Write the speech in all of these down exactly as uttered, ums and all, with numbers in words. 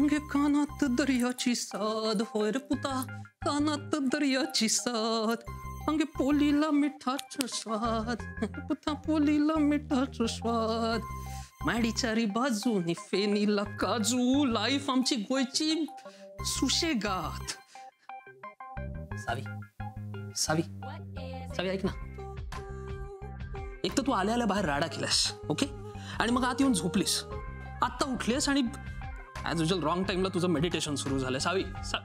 अंगे कानात दर्याची साद होय रे पुता कानात दर्याची साद अंगे पोलीला मिठाचा स्वाद पुता पोलीला मिठाचा स्वाद माडी चारी बाजूनी फेनीला काजू लाईफ आमची गोयची सुशेगात. सावी सावी सावी ऐक ना, एक तर तू आल्या आल्या बाहेर राडा केलास ओके आणि मग आत येऊन झोपलीस. आत्ता उठलीस आणि ॲज युजल रॉंग टाइमला तुझं मेडिटेशन सुरू झालं. सावी सा...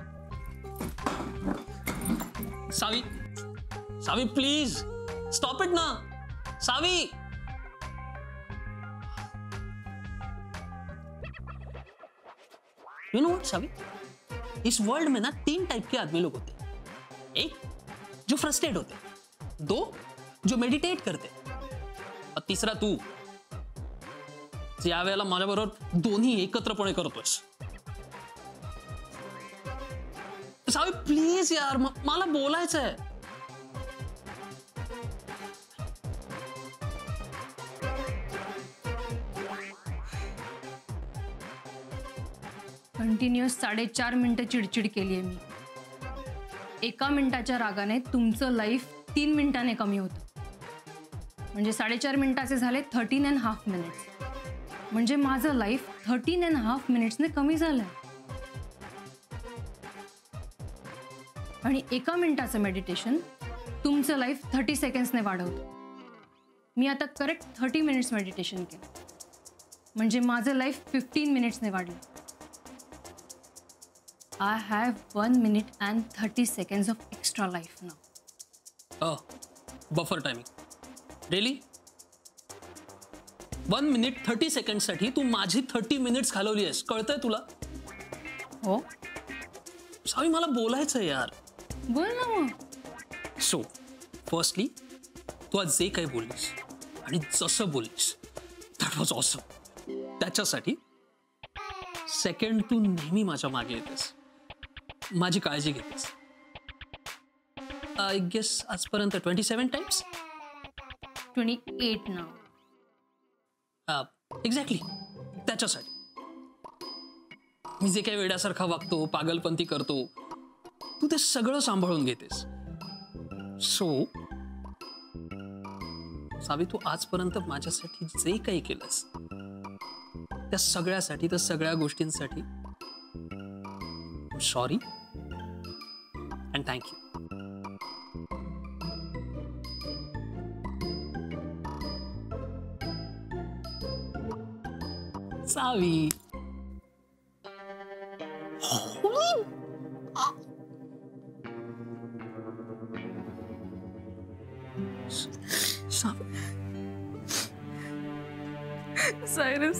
Savi Savi please stop it ना Savi. You know what Savi, इस वर्ल्ड में ना तीन टाइप के आदमी लोग होते हैं. एक जो फ्रस्ट्रेट होते, दो जो मेडिटेट करते और तीसरा तू यावेळेला माझ्याबरोबर दोन्ही एकत्रपणे करतोस. सावी प्लीज यार मला बोलायचंय. कंटिन्युअस साडेचार मिनिटं चिडचिड केली आहे मी. एका मिनिटाच्या रागाने तुमचं लाईफ तीन मिनिटाने कमी होतं. म्हणजे साडेचार मिनिटाचे झाले थर्टीन अँड हाफ मिनिट्स. म्हणजे माझं लाईफ थर्टीन अँड हाफ मिनिट्सने कमी झालंय. आणि एका मिनिटाचं मेडिटेशन तुमचं लाईफ थर्टी सेकंड्सने वाढवतं. मी आता करेक्ट थर्टी मिनिट्स मेडिटेशन केलं म्हणजे माझं लाईफ फिफ्टीन मिनिट्सने वाढलं. I have one minute and thirty seconds of extra life now. Buffer timing really one minute thirty second साठी तू माझी थर्टी मिनिट्स घालवली आहेस, कळतंय तुला? हो सावी मला बोलायचं यार. बोल ना मग. सो फर्स्टली तू आज जे काही बोललीस आणि जसं बोललीस दॅट वॉज ऑसम. त्याच्यासाठी सेकंड तू नेहमी माझ्या मागे येतेस, माझी काळजी घेतेस. आय गेस आजपर्यंत twenty seven times twenty eight now. Exactly त्याच्यासाठी मी जे काही वेड्यासारखा वागतो, पागलपंती करतो, तू ते सगळं सांभाळून घेतेस. सो सावी तू आजपर्यंत माझ्यासाठी जे काही केलंस त्या सगळ्यासाठी, त्या सगळ्या गोष्टींसाठी sorry and thank you. Savi Cyrus,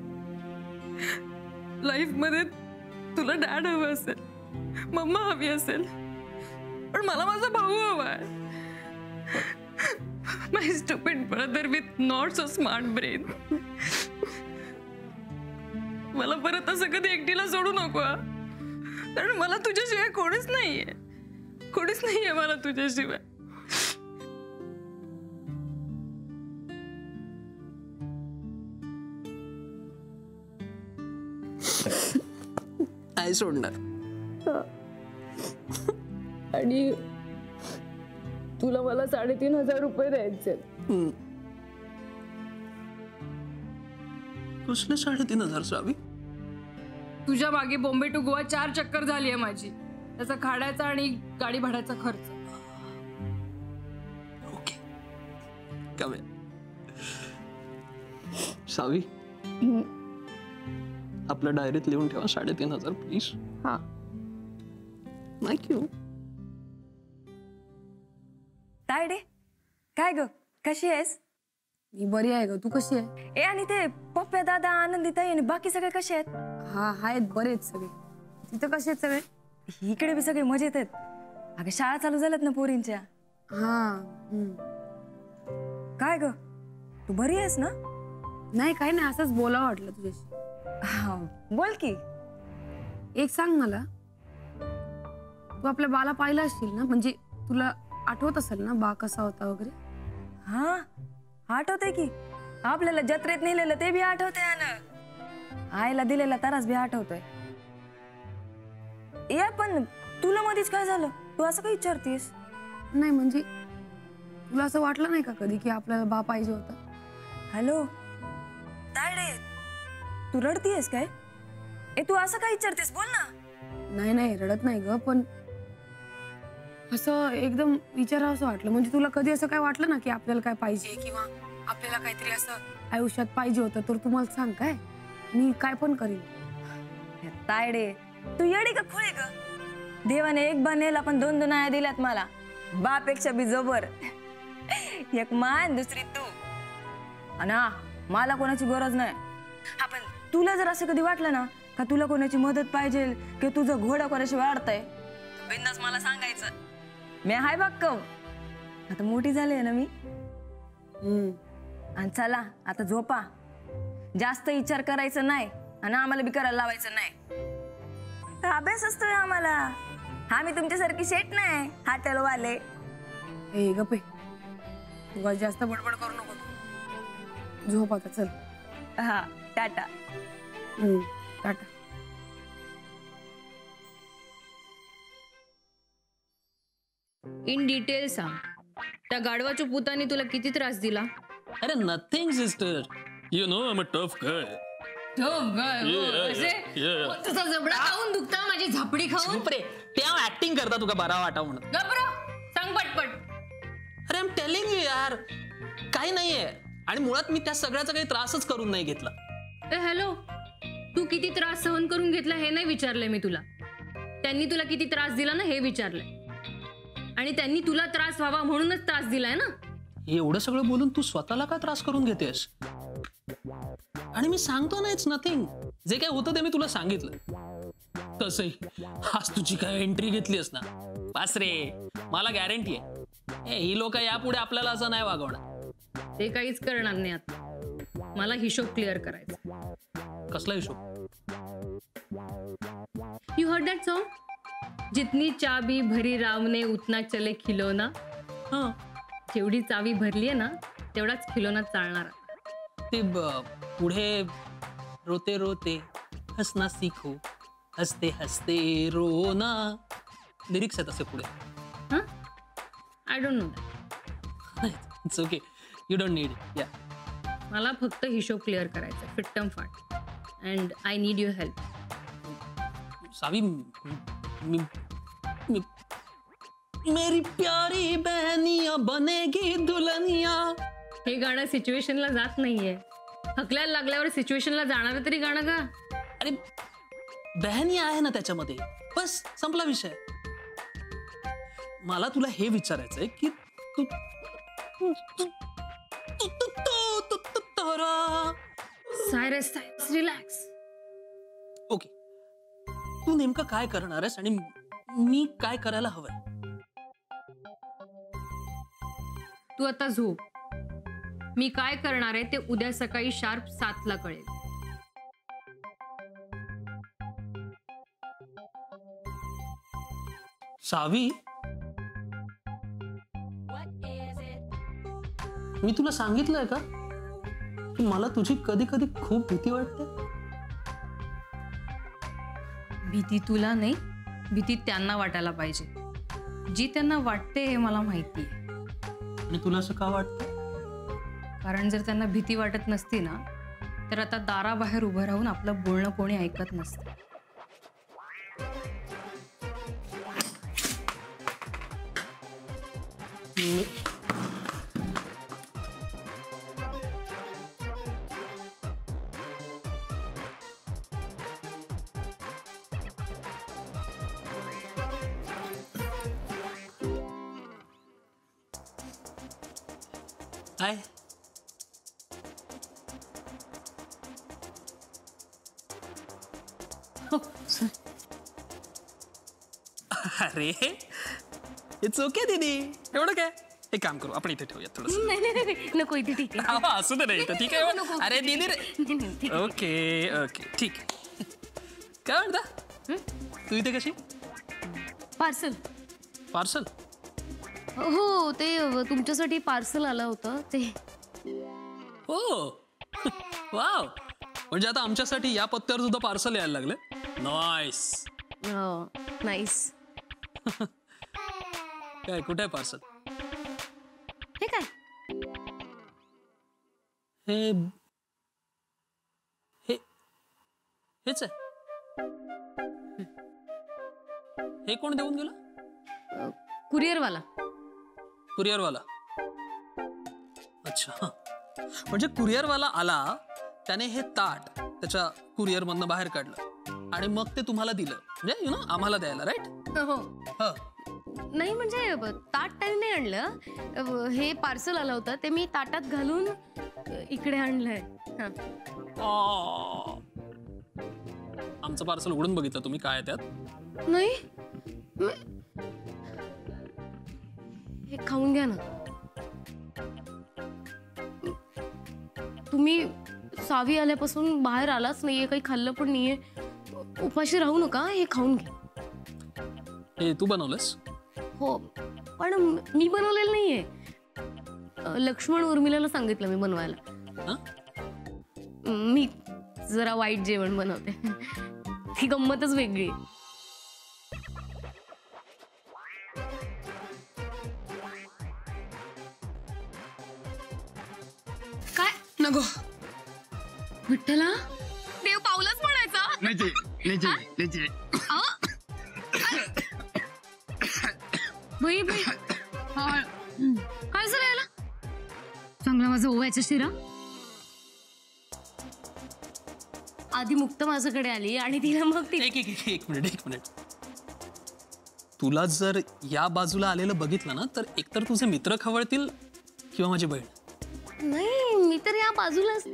life मध्ये तुला डॅड हवं असेल, मम्मा हवी असेल, पण मला माझा भाऊ हवाय. My stupid brother with not so smart brain. मला परत असं कधी एकटीला सोडू नको, कारण मला तुझ्याशिवाय कोणीच नाहीये, कोणीच नाहीये मला तुझ्याशिवाय. नाही सोडणार. आणि तुला मला साडेतीन हजार रुपये द्यायचे. कसले साडेतीन हजार सावी? तुझ्या मागे बॉम्बे टू गोवा चार चक्कर झाली आहे माझी, त्याचा खाड्याचा आणि गाडी भाड्याचा खर्च. ओके कमी सावी, आपल्या डायरीत लिहून ठेवा साडेतीन हजार प्लीज. हा थँक्यू. तायडे काय ग, कशी आहेस? मी बरी आहे ग, तू कशी आहे? ए आणि ते पप्प्या दादा आनंदीताई आणि बाकी सगळे कसे आहेत? हा आहेत बरेच सगळे. तिथं कसे आहेत सगळे? इकडे बी सगळे मजेत आहेत. अगं शाळा चालू झाल्यात ना पोरींच्या. हा काय ग, तू बरी आहेस ना? नाही काय नाही, असंच बोलावं वाटलं तुझ्याशी. हा बोल की. एक सांग मला, तू आपल्या बाला पाहिलं असशील ना, म्हणजे तुला आठवत असेल ना बा कसा होता वगैरे? हा आठवतंय की, आपल्याला जत्रेत नेलेलं ते बी आठवतंय ना. आईला दिलेला ताराच बी आठवतोय. या पण तुला मध्येच काय झालं? तू असं काय विचारतीस? नाही म्हणजे तुला असं वाटलं नाही का कधी की आपल्याला बा पाहिजे होता? हॅलो तायडे, तू रडतीयस काय? ए तू असं काय विचारतेस? बोल ना. नाही नाही रडत नाही ग, पण असं एकदम विचारावं असं वाटलं. म्हणजे तुला कधी असं काय वाटलं ना की आपल्याला काय पाहिजे किंवा आपल्याला काहीतरी असं आयुष्यात पाहिजे होतं तर तू मला सांग, काय मी काय पण करीन. तायडे तू येडी का खुळे ग? देवाने एक बनेल आपण दोन दोन आया दिल्यात मला, बापेक्षा बी जबर. एक मान दुसरी तू. आणि हा मला कोणाची गरज नाही. हा पण तुला जर असं कधी वाटलं ना का तुला कोणाची मदत पाहिजे की तुझं घोडं कोणाशी वाढतंय, बिंदास मला सांगायचं. मी हाय बाक्कव, आता मोठी झाली ना मी. हम्म आणि चला आता झोपा. जास्त विचार करायचं नाही आणि आम्हाला बी करायला लावायचं नाही. अभ्यास असतोय आम्हाला. आम्ही तुमच्यासारखी शेट नाही हॉटेलवाले. ए गप्पे, तू जास्त बडबड करू नको तू. झोप आता चल. हा टाटा. हम्म टाटा. इन डिटेल सांग, त्या गाढवाच्या पुतानी तुला किती त्रास दिला? अरे nothing sister, you know I am a tough guy. तुझा जबडा खाऊन दुखता, माझी झापडी खाऊन. रे त्या ऍक्टिंग करता तुका बरा वाटा म्हणून. गबरा सांग पटपट. अरे आय एम टेलिंग यू यार, काही नाहीये. आणि मुळात मी त्या सगळ्याचा काही त्रासच करून नाही घेतला. ए हॅलो, तू किती त्रास सहन करून घेतला हे नाही विचारलंय मी तुला. त्यांनी तुला किती त्रास दिला ना हे विचारलंय. आणि त्यांनी तुला त्रास व्हावा म्हणूनच त्रास दिलाय ना. एवढं सगळं बोलून तू स्वतःला का त्रास करून घेतेस? आणि मी सांगतो ना इट्स नथिंग. जे काय होतं ते मी तुला सांगितलं. तसंही आज तुझी काय एंट्री घेतलीस ना, पास रे, मला गॅरंटी आहे ही लोक यापुढे आपल्याला असं नाही वागवणार. ते काहीच करणार नाही. आता मला हिशोब क्लिअर करायचा. कसला हिशोब? यू हर्ड दॅट सॉन्ग, जितनी चाबी भरी राम ने उतना चले खिलौना. हा, जेवढी चावी भरली आहे ना तेवढाच खिलौना चालणार. ते पुढे रोते रोते हसना सीखो, हसते हसते रोना, लिरिक्स आहेत असे पुढे. हा, I don't know that. It's okay, you don't need. Yeah, मला फक्त हिशोब क्लिअर करायचा फिट्टम फाट. And I need your help. Savi, मी, मी, मेरी प्यारी बहनिया बनेगी दुल्हनिया. हे गाणं सिच्युएशनला जात नाहीये. हकलायला लागल्यावर सिच्युएशनला जाणार तरी गाणं गा. अरे बहनिया आहे ना त्याच्यामध्ये, बस संपला विषय. मला तुला हे विचारायचंय की तू सायरस सायरस रिलॅक्स. ओके, तू नेमकं काय करणार आहेस आणि मी काय करायला हवंय? तू आता झोप. मी काय करणार आहे ते उद्या सकाळी शार्प सातला कळेल. सावी, मी तुला सांगितलंय का की मला तुझी कधी कधी खूप भीती वाटते? भीती तुला नाही, भीती त्यांना वाटायला पाहिजे. जी त्यांना वाटते हे मला माहिती आहे. आणि तुला असं का वाटतं? कारण जर त्यांना भीती वाटत नसती ना तर आता दाराबाहेर उभं राहून आपलं बोलणं कोणी ऐकत नसतं. काय? अरे इट्स ओके दीदी, एवढं काय. एक काम करू, आपण इथे ठेवूया थोडं. नाही नाही नाही नको, इथे ठीक आहे. असू दे, नाही ठीक आहे. अरे दीदी रे. ओके ओके ठीक आहे. काय म्हणता तू इथे कशी? पार्सल. पार्सल? हो, ते तुमच्यासाठी पार्सल आलं होतं ते. हो, वाव, म्हणजे आता आमच्यासाठी या पत्त्यावर सुद्धा पार्सल यायला लागले. नाईस. नाईस. काय कुठे आहे पार्सल? हे काय? हे हे हेच आहे. हे कोण देऊन गेलं? कुरिअरवाला. कुरिअरवाला. अच्छा, म्हणजे कुरिअरवाला आला, त्याने हे ताट त्याच्या कुरिअर मधनं बाहेर काढलं आणि मग ते तुम्हाला दिलं, म्हणजे यु नो आम्हाला द्यायला, राईट? हो. हा. नाही म्हणजे ताट टाइम नाही आणलं, हे पार्सल आलं होतं ते मी ताटात घालून इकडे आणलंय. आमचं पार्सल उघडून बघितलं तुम्ही, काय आहे त्यात? नाही, हे खाऊन घ्या ना तुम्ही. सावी आल्यापासून बाहेर आलाच नाहीये, काही खाल्लं पण नाहीये, उपाशी राहू नका, हे खाऊन घ्या. हे तू बनवलंस? हो, पण मी बनवलेलं नाहीये, लक्ष्मण उर्मिलाला सांगितलं मी बनवायला. मी जरा वाईट जेवण बनवते, ती गंमतच वेगळी. काय नको विठ्ठला, देव पावलंच म्हणायचा. बाई बाई, काय झालं याला? चांगला माझा ओव्याचा शिरा. आधी मुक्त माझ्याकडे आली आणि तिला मग ती एक एक एक मिनिट एक मिनिट तुला जर या बाजूला आलेलं बघितलं ना, तर एकतर तुझे मित्र खवळतील किंवा माझी बहीण. नाही, मी तर या बाजूलाच.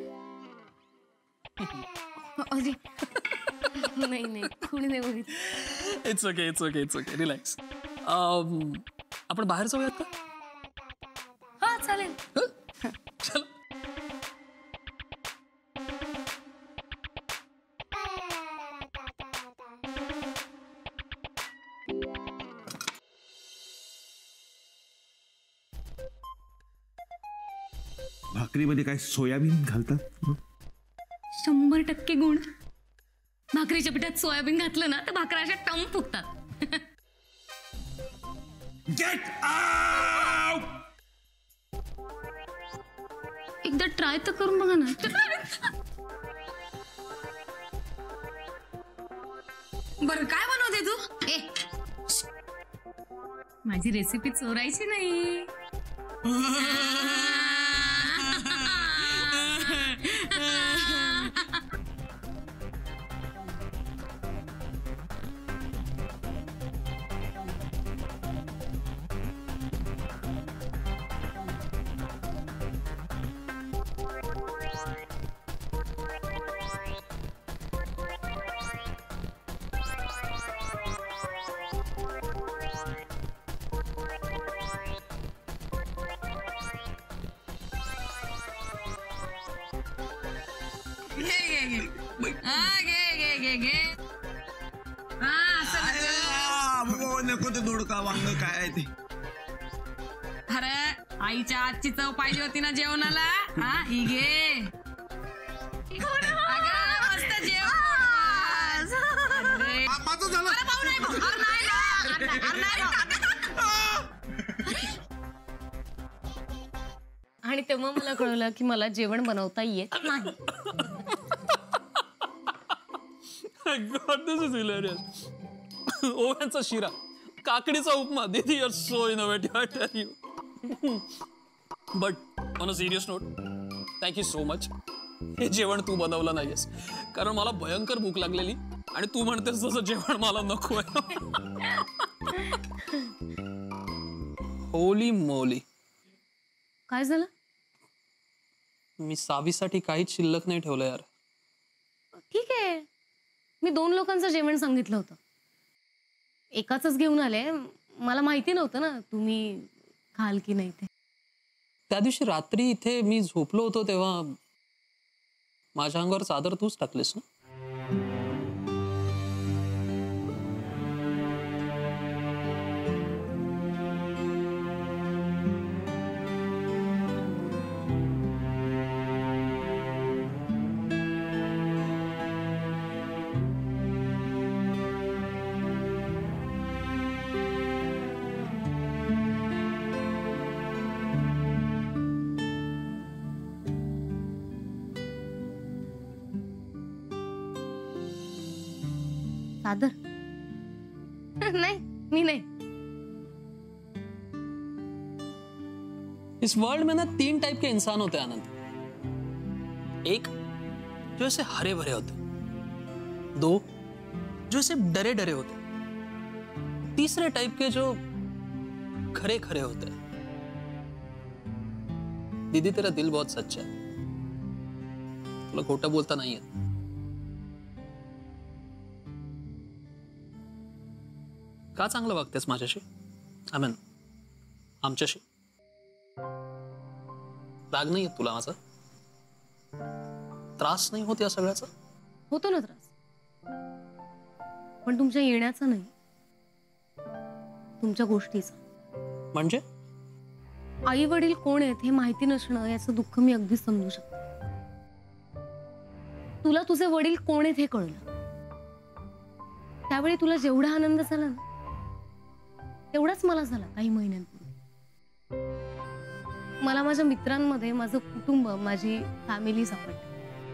नाही नाही, कुणी नाही बघितलं. It's okay it's okay it's okay relax. आपण बाहेर जाऊयात का? हा चालेल. चल. भाकरीमध्ये काय सोयाबीन घालतात? शंभर टक्के गुण. भाकरीच्या पिठात सोयाबीन घातलं ना तर भाकऱ्या अशा टम फुगतात. Get out. एकदा ट्राय तर करून बघा ना. बरं, काय बनवते तू? ए, माझी रेसिपी चोरायची नाही. नको ते दोडका वांग काय आहे ते. अरे आईच्या आजची चव पाहिजे होती ना जेवणाला. हा ही घे. मस्त जेवण. आणि तेव्हा मला कळलं की मला जेवण बनवता येत नाही. God, this is hilarious. ओव्यांचा शिरा, काकडीचा उपमा. दीदी, you are so innovative, I tell you. But on a serious note, thank you so much. हे जेवण तू बनवलं नाहीयेस, कारण मला भयंकर भूक लागलेली आणि तू म्हणतेस तसं जेवण मला नको आहे. Holy moly. काय झालं? मी सावीसाठी काहीच शिल्लक नाही ठेवलं यार. ठीक आहे, मी दोन लोकांचं जेवण सांगितलं होतं, एकाच घेऊन आले. मला माहिती नव्हतं ना तुम्ही खाल की नाही ते. त्या दिवशी रात्री इथे मी झोपलो होतो तेव्हा माझ्या अंगावर चादर तूच टाकलीस ना. चादर? नाही, मी नहीं। इस वर्ल्ड में ना तीन टाइप के इंसान होते हैं आनंद। एक जो ऐसे हरे भरे होते हैं, दो जो ऐसे डरे डरे होते हैं, तीसरे टाइप के जो खरे खरे होते हैं। दीदी तेरा दिल बहुत सच्चा है, तुला खोटा बोलता नहीं है। का चांगलं वागतेस माझ्याशी? आय मीन आमच्याशी? राग नाही येत तुला माझा? त्रास नाही होत या सगळ्याचा? होतो ना त्रास, पण तुमच्या येण्याचा नाही, तुमच्या गोष्टीचा। म्हणजे आई वडील कोण आहेत हे माहिती नसणं याचं दुःख मी अगदी समजू शकते। तुला तुझे वडील कोण आहेत हे कळलं, त्यावेळी तुला जेवढा आनंद झाला ना तेवढाच मला झाला काही महिन्यांपूर्वी। मला माझ्या मित्रांमध्ये माझं कुटुंब, माझी फॅमिली सापडली।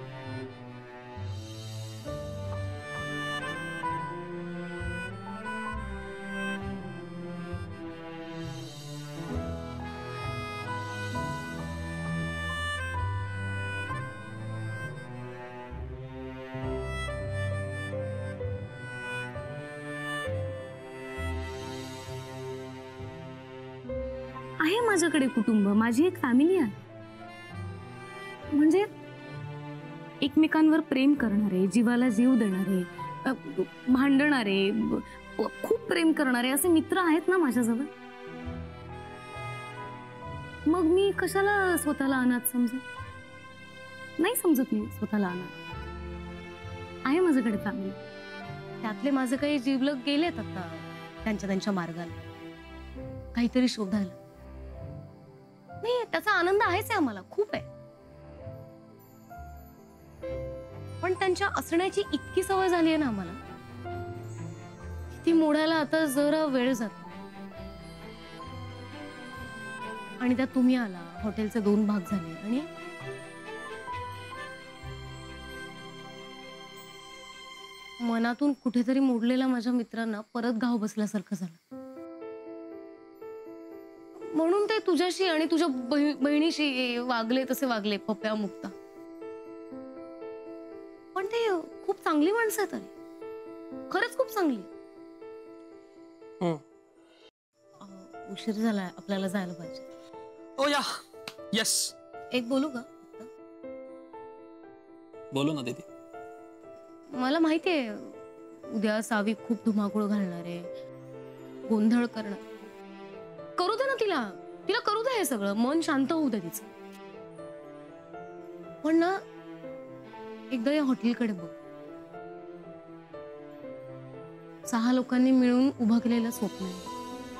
आहे माझ्याकडे कुटुंब, माझी एक फॅमिली आहे, म्हणजे एकमेकांवर प्रेम करणारे, जीवाला जीव देणारे, अ, भांडणारे, ब- खूप प्रेम करणारे असे मित्र आहेत ना माझ्याजवळ। मग मी कशाला स्वतःला अनाथ समजू? नाही समजत मी स्वतःला अनाथ। आहे माझ्याकडे फॅमिली। त्यातले माझे काही जीवलग गेलेत आता त्यांच्या त्यांच्या मार्गाला, काहीतरी शोधायला। नाही, त्याचा आनंद आहेच आहे आम्हाला, खूप आहे, पण त्यांच्या असण्याची इतकी सवय झाली आहे ना आम्हाला, ती मोडायला आता जरा वेळ जातो। आणि त्यात तुम्ही आला, हॉटेलचे दोन भाग झाले, आणि मनातून कुठेतरी मोडलेल्या माझ्या मित्रांना परत घाव बसल्यासारखं झालं। म्हणून ते तुझ्याशी आणि तुझ्या बहि- बहिणीशी वागले तसे वागले, पप्या मुक्ता। पण ते खूप चांगली माणसं आहेत, अरे खरंच खूप चांगली। हम्म. अं, उशीर झालाय, आपल्याला जायला पाहिजे। ओ या, यस, एक बोलू का? बोलो ना दीदी। मला माहितीये उद्या सावी खूप धुमाकूळ घालणार आहे, गोंधळ करणार। करू दे ना तिला, तिला करू दे हे सगळं, मन शांत होऊ दे तिचं। पण ना एकदा या हॉटेलकडे बघ, सहा लोकांनी मिळून उभं केलेलं स्वप्न आहे।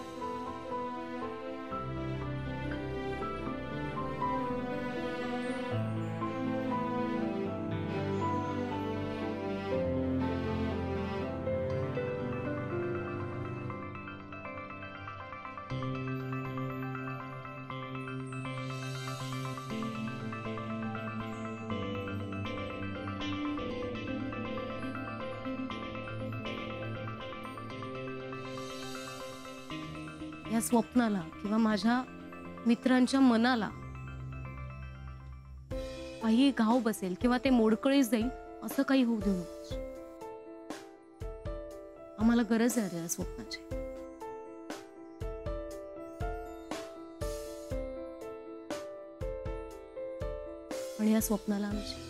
या स्वप्नाला किंवा माझ्या मित्रांच्या मनाला काही घाव बसेल किंवा ते मोडकळीस जाईल असं काही होऊ देऊ नकोस। आम्हाला गरज आहे या स्वप्नाची, आणि या स्वप्नाला आमची